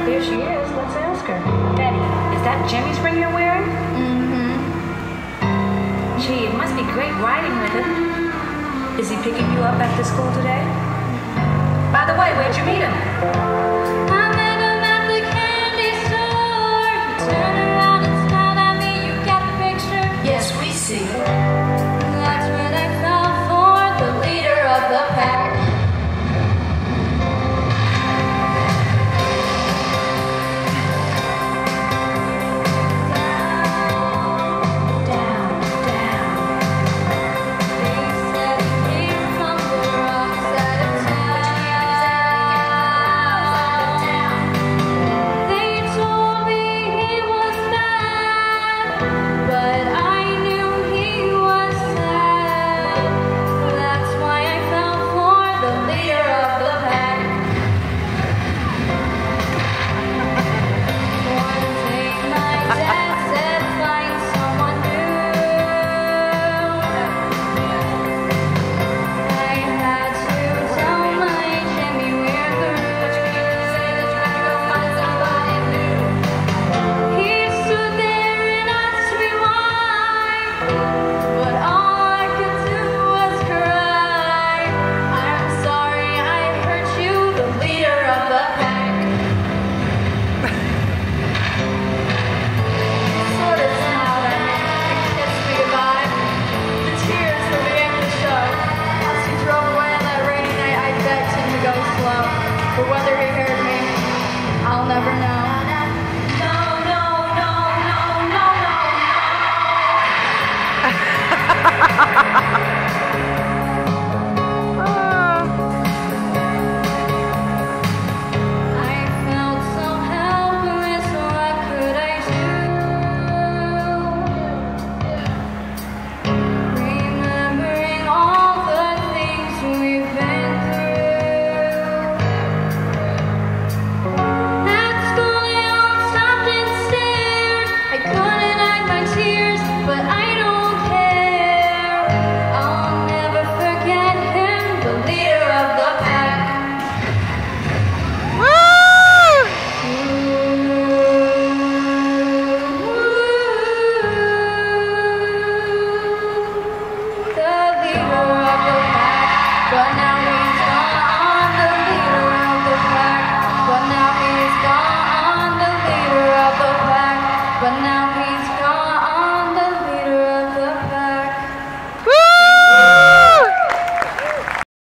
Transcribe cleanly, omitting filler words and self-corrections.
Here she is. Let's ask her. Betty, is that Jimmy's ring you're wearing? Mm-hmm. Gee, it must be great riding with him. Is he picking you up after school today? By the way, where'd you meet him?